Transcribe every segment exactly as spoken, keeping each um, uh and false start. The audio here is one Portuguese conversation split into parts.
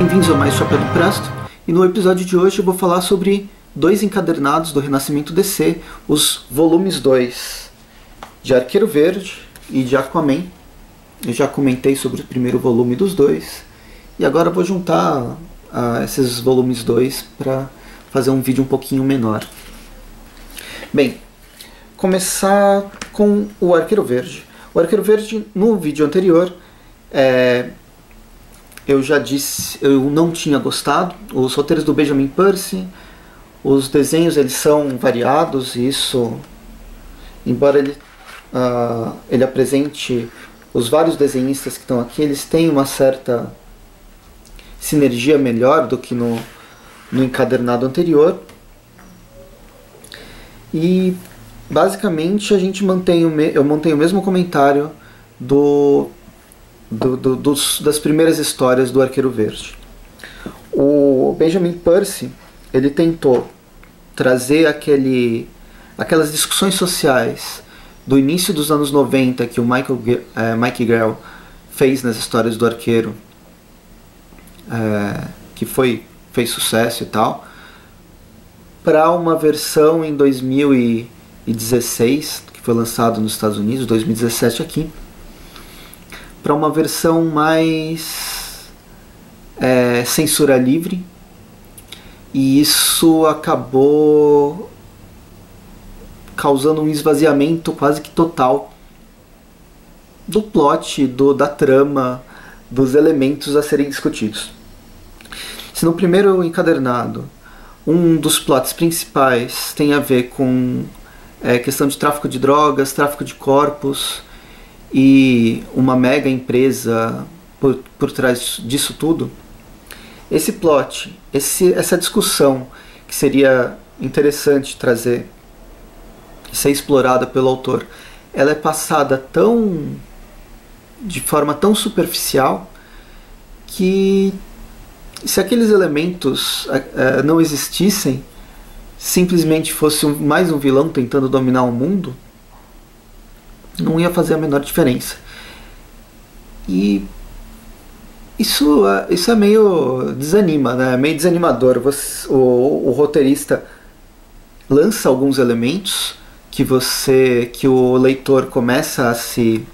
Bem-vindos ao Mais Chapéu do Presto, e no episódio de hoje eu vou falar sobre dois encadernados do Renascimento D C, os volumes dois de Arqueiro Verde e de Aquaman. Eu já comentei sobre o primeiro volume dos dois, e agora eu vou juntar uh, esses volumes dois para fazer um vídeo um pouquinho menor. Bem, começar com o Arqueiro Verde. O Arqueiro Verde, no vídeo anterior, é... eu já disse, eu não tinha gostado. Os roteiros do Benjamin Percy, os desenhos eles são variados, e isso, embora ele, uh, ele apresente os vários desenhistas que estão aqui, eles têm uma certa sinergia melhor do que no, no encadernado anterior. E basicamente a gente mantém o me, eu mantenho o mesmo comentário do Do, do, dos, das primeiras histórias do Arqueiro Verde. O Benjamin Percy ele tentou trazer aquele, aquelas discussões sociais do início dos anos noventa que o Michael, é, Mike Grell fez nas histórias do Arqueiro, é, que foi, fez sucesso e tal, para uma versão em dois mil e dezesseis, que foi lançado nos Estados Unidos, dois mil e dezessete aqui, para uma versão mais é, censura livre, e isso acabou causando um esvaziamento quase que total do plot, do, da trama, dos elementos a serem discutidos. Se no primeiro encadernado um dos plots principais tem a ver com é, questão de tráfico de drogas, tráfico de corpos, e uma mega empresa por, por trás disso tudo, esse plot, esse, essa discussão que seria interessante trazer e ser explorada pelo autor, ela é passada tão de forma tão superficial que, se aqueles elementos uh, não existissem, simplesmente fosse um, mais um vilão tentando dominar o mundo, não ia fazer a menor diferença. E isso, isso é meio desanima, né? É meio desanimador. Você, o, o roteirista lança alguns elementos que você, que o leitor começa a se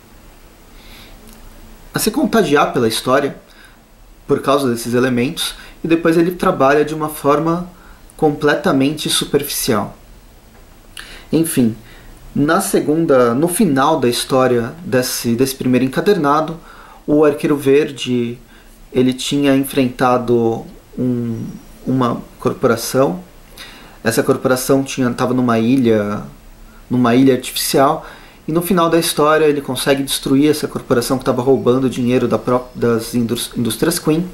a se contagiar pela história por causa desses elementos, e depois ele trabalha de uma forma completamente superficial. Enfim, na segunda, no final da história desse, desse primeiro encadernado, o Arqueiro Verde ele tinha enfrentado um, uma corporação. Essa corporação estava numa ilha, numa ilha artificial, e no final da história ele consegue destruir essa corporação que estava roubando o dinheiro da pró das indústrias Queen,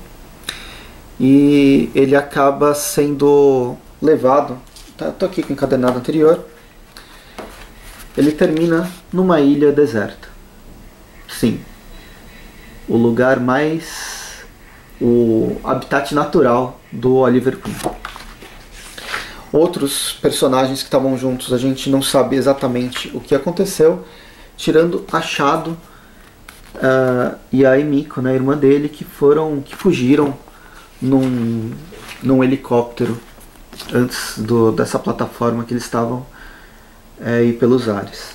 e ele acaba sendo levado. Tá, tô aqui com o encadernado anterior. Ele termina numa ilha deserta. Sim, o lugar mais... o habitat natural do Oliver Queen. Outros personagens que estavam juntos, a gente não sabe exatamente o que aconteceu, tirando a Shadow uh, e a Emiko, né, a irmã dele, que foram, que fugiram num, num helicóptero antes do, dessa plataforma que eles estavam É, e pelos ares.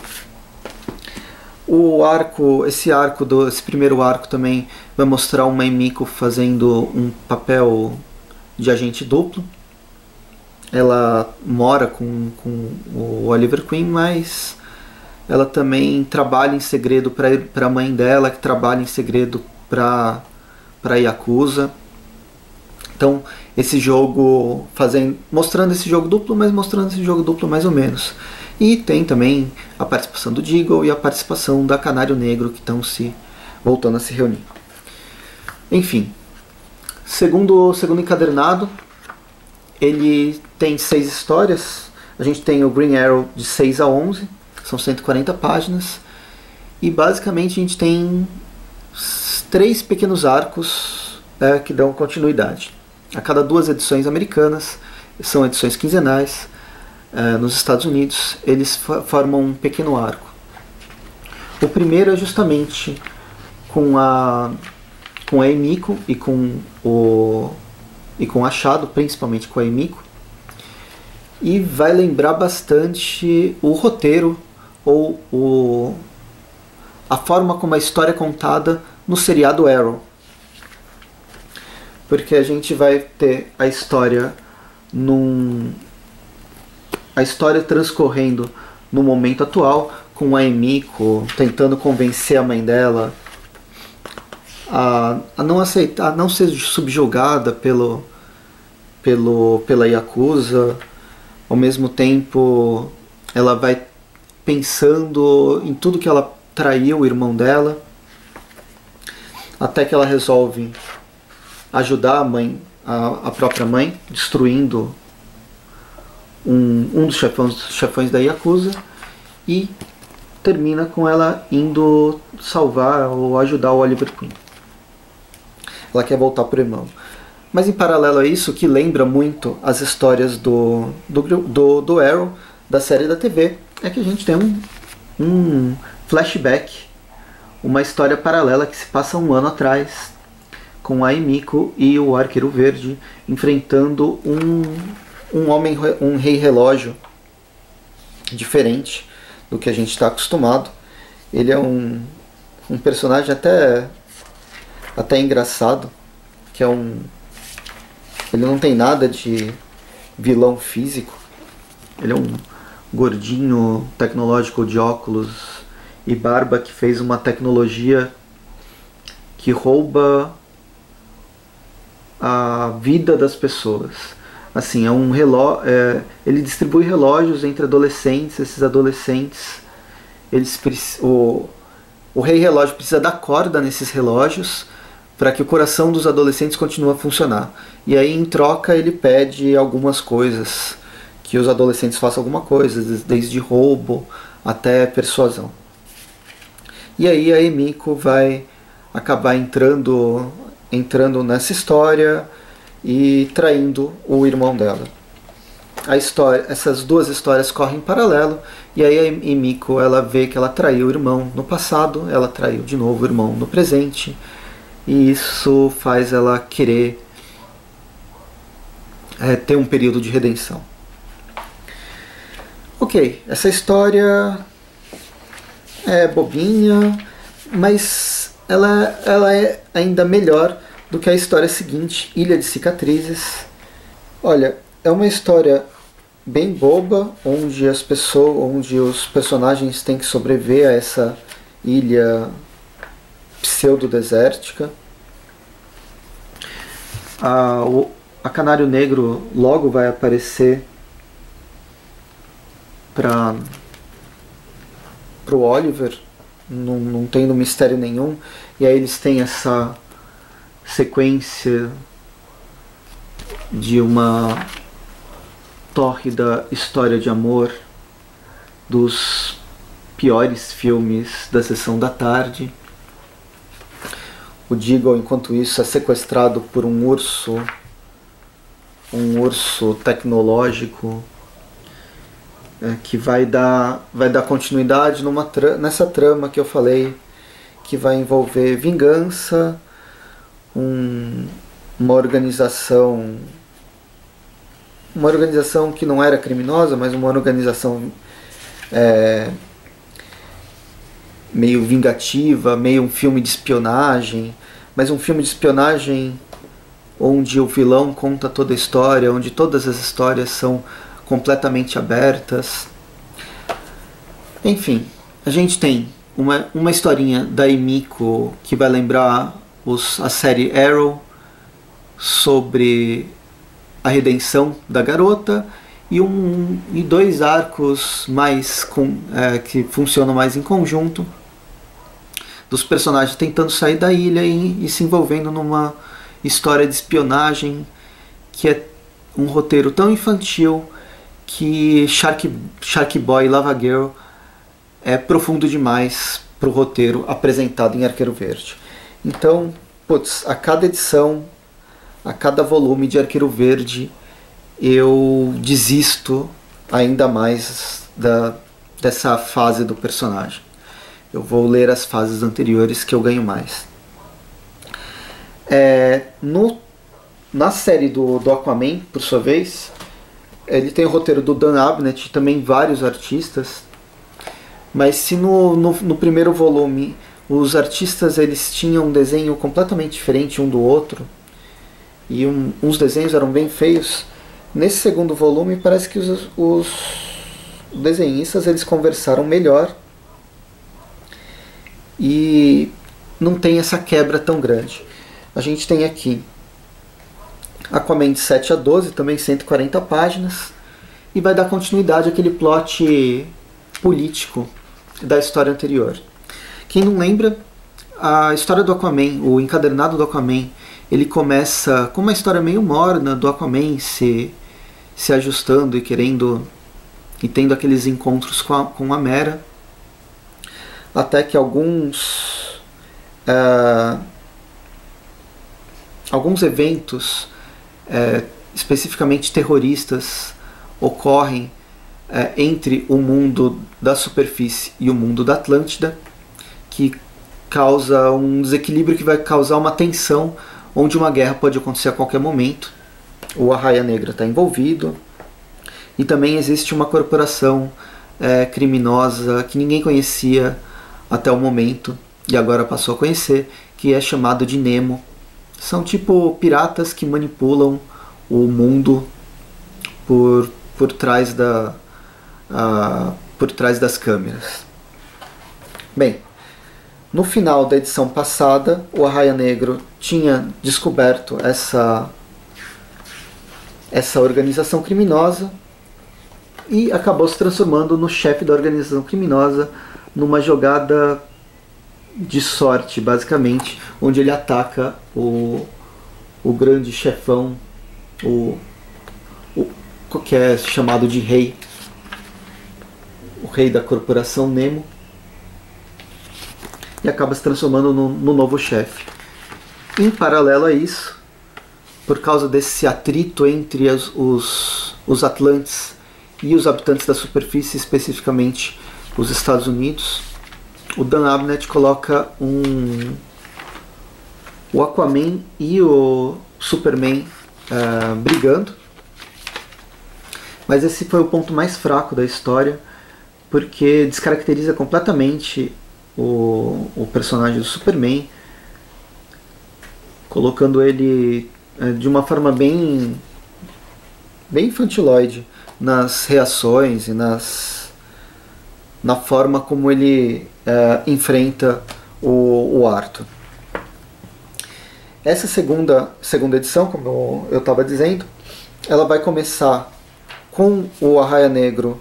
O arco, esse arco, do, esse primeiro arco também vai mostrar uma Emiko fazendo um papel de agente duplo. Ela mora com, com o Oliver Queen, mas ela também trabalha em segredo para a mãe dela, que trabalha em segredo para a Yakuza. Então, esse jogo, fazendo, mostrando esse jogo duplo, mas mostrando esse jogo duplo mais ou menos. E tem também a participação do Deagle e a participação da Canário Negro, que estão se voltando a se reunir. Enfim, segundo, segundo encadernado, ele tem seis histórias. A gente tem o Green Arrow de seis a onze, são cento e quarenta páginas. E basicamente a gente tem três pequenos arcos é, que dão continuidade. A cada duas edições americanas, são edições quinzenais, é, nos Estados Unidos, eles formam um pequeno arco. O primeiro é justamente com a, com a Emiko e com o e com o Achado, principalmente com a Emiko, e vai lembrar bastante o roteiro ou o, a forma como a história é contada no seriado Arrow, porque a gente vai ter a história num a história transcorrendo no momento atual, com a Emiko tentando convencer a mãe dela a, a não aceitar, a não ser subjugada pelo, pelo, pela Yakuza. Ao mesmo tempo, ela vai pensando em tudo que ela traiu o irmão dela, até que ela resolve ajudar a mãe, a, a própria mãe, destruindo um, um dos chefões, chefões da Yakuza, e termina com ela indo salvar ou ajudar o Oliver Queen. Ela quer voltar pro irmão. Mas em paralelo a isso, que lembra muito as histórias do, do, do, do Arrow, da série da T V, é que a gente tem um, um flashback, uma história paralela que se passa um ano atrás, com a Emiko e o Arqueiro Verde enfrentando um, um homem, um rei relógio diferente do que a gente está acostumado. Ele é um, um personagem até, até engraçado, que é um... ele não tem nada de vilão físico. Ele é um gordinho tecnológico de óculos e barba que fez uma tecnologia que rouba a vida das pessoas. Assim, é um relógio, é, ele distribui relógios entre adolescentes. Esses adolescentes, eles, o, o rei relógio precisa dar corda nesses relógios para que o coração dos adolescentes continue a funcionar. E aí, em troca, ele pede algumas coisas, que os adolescentes façam alguma coisa, desde roubo até persuasão. E aí a Emiko vai acabar entrando, entrando nessa história e traindo o irmão dela. A história, essas duas histórias correm em paralelo, e aí a Emiko, ela vê que ela traiu o irmão no passado, ela traiu de novo o irmão no presente, e isso faz ela querer é, ter um período de redenção. Ok, essa história é bobinha, mas ela, ela é ainda melhor do que a história seguinte, Ilha de Cicatrizes. Olha, é uma história bem boba, onde as pessoas, onde os personagens têm que sobreviver a essa ilha pseudo-desértica. A, o, a Canário Negro logo vai aparecer para o Oliver, não, não tendo mistério nenhum, e aí eles têm essa sequência de uma tórrida história de amor dos piores filmes da sessão da tarde. O Deagle, enquanto isso, é sequestrado por um urso, um urso tecnológico, é, que vai dar, vai dar continuidade numa tra nessa trama que eu falei, que vai envolver vingança, um, uma organização, uma organização que não era criminosa, mas uma organização é, meio vingativa, meio um filme de espionagem, mas um filme de espionagem onde o vilão conta toda a história, onde todas as histórias são completamente abertas. Enfim, a gente tem uma, uma historinha da Emiko que vai lembrar os, a série Arrow, sobre a redenção da garota, e, um, e dois arcos mais com, é, que funcionam mais em conjunto, dos personagens tentando sair da ilha e, e se envolvendo numa história de espionagem que é um roteiro tão infantil que Shark, Shark Boy e Lava Girl é profundo demais para o roteiro apresentado em Arqueiro Verde. Então, putz, a cada edição, a cada volume de Arqueiro Verde, eu desisto ainda mais da, dessa fase do personagem. Eu vou ler as fases anteriores que eu ganho mais. É, no, na série do, do Aquaman, por sua vez, ele tem o roteiro do Dan Abnett e também vários artistas. Mas se no, no, no primeiro volume os artistas eles tinham um desenho completamente diferente um do outro, e um, uns desenhos eram bem feios, nesse segundo volume parece que os, os desenhistas eles conversaram melhor e não tem essa quebra tão grande. A gente tem aqui Aquaman de sete a doze, também cento e quarenta páginas, e vai dar continuidade àquele plot político da história anterior. Quem não lembra, a história do Aquaman, o encadernado do Aquaman, ele começa com uma história meio morna do Aquaman se, se ajustando e querendo e tendo aqueles encontros com a, com a Mera, até que alguns uh, alguns eventos uh, especificamente terroristas ocorrem uh, entre o mundo da superfície e o mundo da Atlântida, que causa um desequilíbrio que vai causar uma tensão onde uma guerra pode acontecer a qualquer momento. O Arraia Negra está envolvido, e também existe uma corporação é, criminosa que ninguém conhecia até o momento e agora passou a conhecer, que é chamado de Nemo. São tipo piratas que manipulam o mundo por, por, trás, da, uh, por trás das câmeras. Bem, no final da edição passada, o Arraia Negro tinha descoberto essa, essa organização criminosa e acabou se transformando no chefe da organização criminosa numa jogada de sorte, basicamente, onde ele ataca o, o grande chefão, o, o que é chamado de rei, o rei da corporação Nemo, e acaba se transformando no, no novo chefe. Em paralelo a isso, por causa desse atrito entre as, os, os Atlantes e os habitantes da superfície, especificamente os Estados Unidos, o Dan Abnett coloca um, o Aquaman e o Superman uh, brigando, mas esse foi o ponto mais fraco da história, porque descaracteriza completamente o, o personagem do Superman, colocando ele uh, de uma forma bem, bem infantiloide nas reações e nas, na forma como ele uh, enfrenta o, o Arthur. Essa segunda, segunda edição, como eu estava dizendo, ela vai começar com o Arraia Negro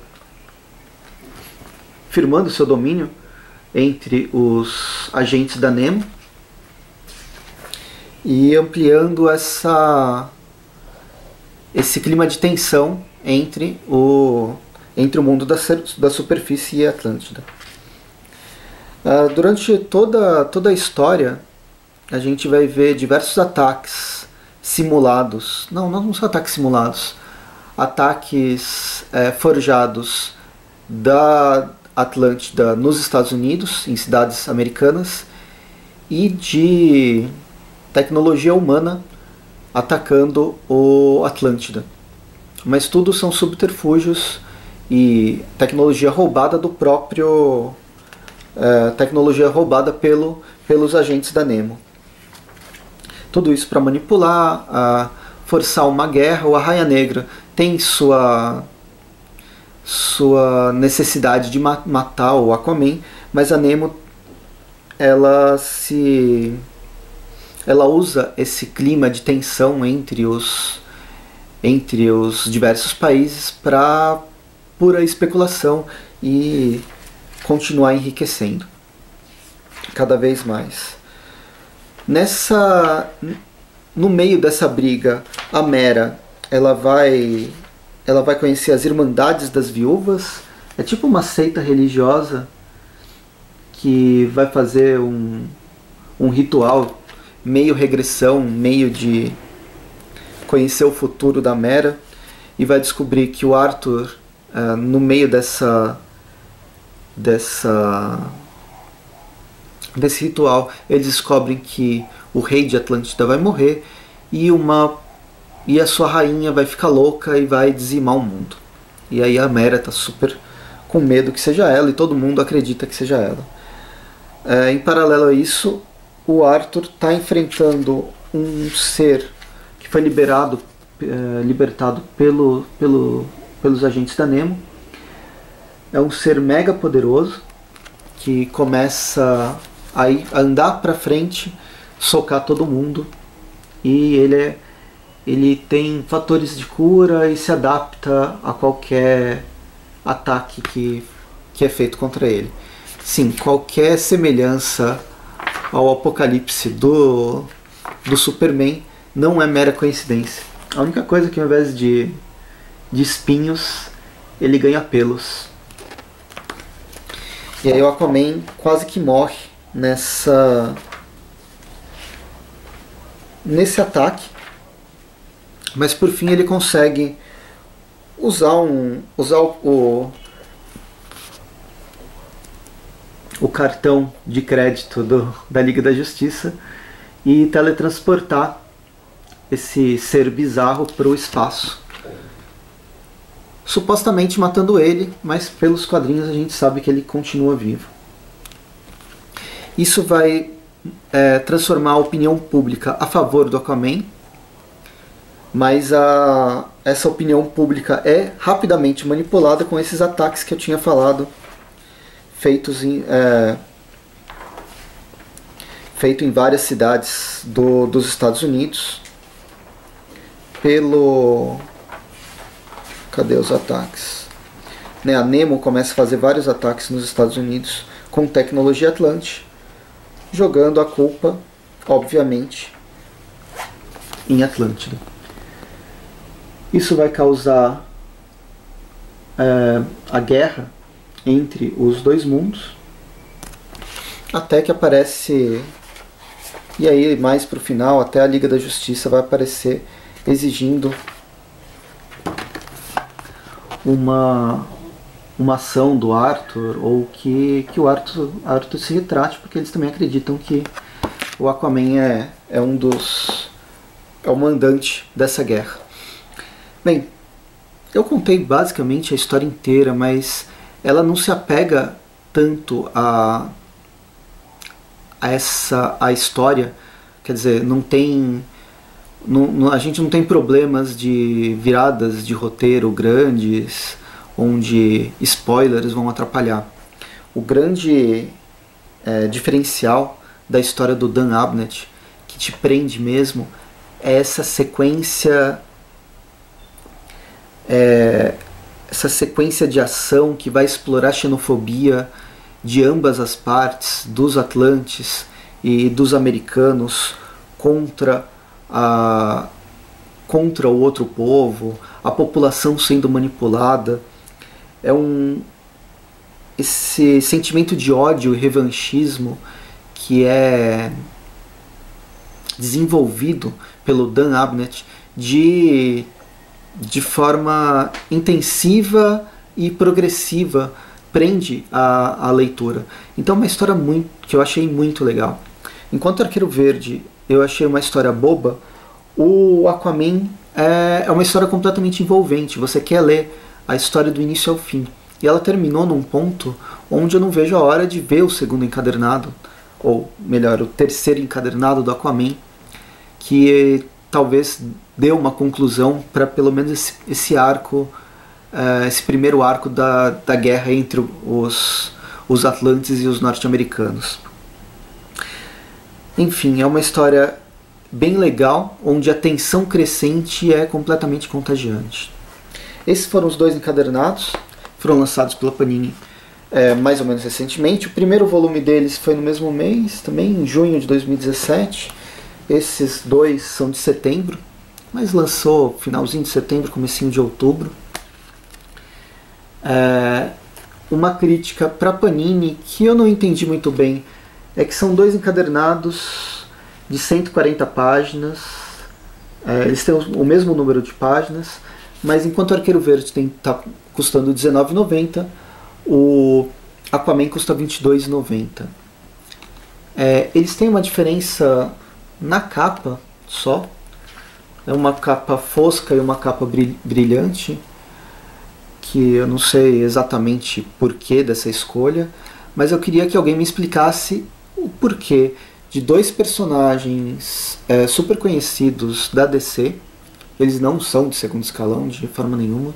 firmando seu domínio entre os agentes da Nemo e ampliando essa, esse clima de tensão entre o, entre o mundo da, da superfície e a Atlântida. Uh, durante toda, toda a história, a gente vai ver diversos ataques simulados, não, não são ataques simulados, ataques é, forjados da Atlântida nos Estados Unidos, em cidades americanas, e de tecnologia humana atacando o Atlântida. Mas tudo são subterfúgios e tecnologia roubada do próprio... É, tecnologia roubada pelo, pelos agentes da Nemo. Tudo isso para manipular, a forçar uma guerra. O Arraia Negra tem sua, sua necessidade de ma matar o Aquaman, mas a Nemo ela se ela usa esse clima de tensão entre os entre os diversos países para pura especulação e continuar enriquecendo cada vez mais. Nessa, no meio dessa briga, a Mera ela vai, ela vai conhecer as Irmandades das Viúvas. É tipo uma seita religiosa que vai fazer um, um ritual meio regressão, meio de conhecer o futuro da Mera, e vai descobrir que o Arthur, uh, no meio dessa dessa Nesse ritual, eles descobrem que o rei de Atlântida vai morrer e, uma, e a sua rainha vai ficar louca e vai dizimar o mundo. E aí a Mera tá super com medo que seja ela e todo mundo acredita que seja ela. É, em paralelo a isso, o Arthur está enfrentando um ser que foi liberado, é, libertado pelo, pelo, pelos agentes da Nemo. É um ser mega poderoso que começa a, ir, a andar para frente, socar todo mundo, e ele, é, ele tem fatores de cura e se adapta a qualquer ataque que, que é feito contra ele. Sim, qualquer semelhança ao Apocalipse do, do Superman não é mera coincidência. A única coisa é que ao invés de, de espinhos, ele ganha pelos. E aí o Aquaman quase que morre nessa nesse ataque, mas por fim ele consegue usar um usar o o cartão de crédito do, da Liga da Justiça e teletransportar esse ser bizarro para o espaço, supostamente matando ele, mas pelos quadrinhos a gente sabe que ele continua vivo. Isso vai é, transformar a opinião pública a favor do Aquaman, mas a, essa opinião pública é rapidamente manipulada com esses ataques que eu tinha falado, feitos em, é, feito em várias cidades do, dos Estados Unidos, pelo... Cadê os ataques? Né, a Nemo começa a fazer vários ataques nos Estados Unidos com tecnologia Atlante, jogando a culpa, obviamente, em Atlântida. Isso vai causar é, a guerra entre os dois mundos, até que aparece, e aí mais pro final, até a Liga da Justiça vai aparecer exigindo uma, uma ação do Arthur, ou que, que o Arthur, Arthur se retrate, porque eles também acreditam que o Aquaman é, é um dos... é o mandante dessa guerra. Bem, eu contei basicamente a história inteira, mas ela não se apega tanto a, a essa a história, quer dizer, não tem... Não, não, a gente não tem problemas de viradas de roteiro grandes, onde spoilers vão atrapalhar. O grande é, diferencial da história do Dan Abnett, que te prende mesmo, é essa sequência, é, essa sequência de ação que vai explorar a xenofobia de ambas as partes, dos Atlantes e dos americanos, contra A, contra o outro povo, a população sendo manipulada. É um esse sentimento de ódio e revanchismo que é desenvolvido pelo Dan Abnett de, de forma intensiva e progressiva, prende a, a leitura. Então é uma história muito, que eu achei muito legal. Enquanto Arqueiro Verde eu achei uma história boba, o Aquaman é, é uma história completamente envolvente. Você quer ler a história do início ao fim. E ela terminou num ponto onde eu não vejo a hora de ver o segundo encadernado, ou melhor, o terceiro encadernado do Aquaman, que talvez dê uma conclusão para pelo menos esse, esse arco, uh, esse primeiro arco da, da guerra entre os, os Atlantes e os norte-americanos. Enfim, é uma história bem legal, onde a tensão crescente é completamente contagiante. Esses foram os dois encadernados, foram lançados pela Panini é, mais ou menos recentemente. O primeiro volume deles foi no mesmo mês, também em junho de dois mil e dezessete. Esses dois são de setembro, mas lançou finalzinho de setembro, comecinho de outubro. É, uma crítica para Panini que eu não entendi muito bem é que são dois encadernados de cento e quarenta páginas, é, eles têm o mesmo número de páginas, mas enquanto o Arqueiro Verde está custando dezenove reais e noventa centavos, o Aquaman custa vinte e dois reais e noventa centavos. É, eles têm uma diferença na capa só. É uma capa fosca e uma capa brilhante, que eu não sei exatamente porquê dessa escolha, mas eu queria que alguém me explicasse o porquê de dois personagens é, super conhecidos da D C, eles não são de segundo escalão de forma nenhuma,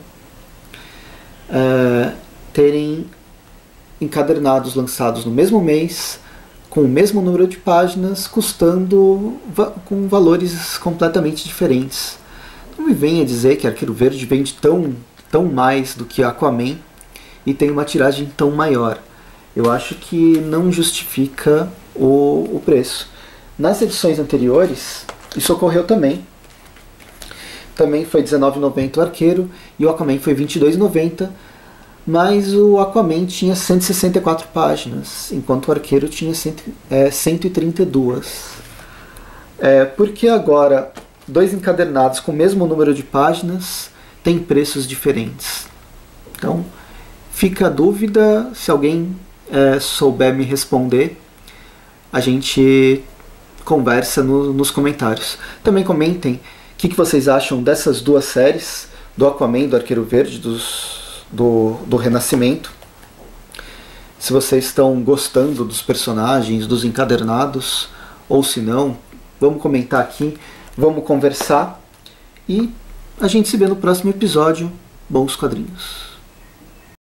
é, terem encadernados lançados no mesmo mês, com o mesmo número de páginas, custando va com valores completamente diferentes. Não me venha dizer que Arqueiro Verde vende tão, tão mais do que Aquaman e tem uma tiragem tão maior. Eu acho que não justifica o, o preço. Nas edições anteriores, isso ocorreu também. Também foi dezenove reais e noventa centavos o Arqueiro e o Aquaman foi vinte e dois reais e noventa centavos. Mas o Aquaman tinha cento e sessenta e quatro páginas, enquanto o Arqueiro tinha cento, é, cento e trinta e duas. É, porque agora dois encadernados com o mesmo número de páginas têm preços diferentes? Então fica a dúvida, se alguém é, souber me responder, a gente conversa no, nos comentários. Também comentem o que, que vocês acham dessas duas séries, do Aquaman e do Arqueiro Verde, dos Do, do Renascimento. Se vocês estão gostando dos personagens, dos encadernados, ou se não, vamos comentar aqui, vamos conversar e a gente se vê no próximo episódio. Bons quadrinhos!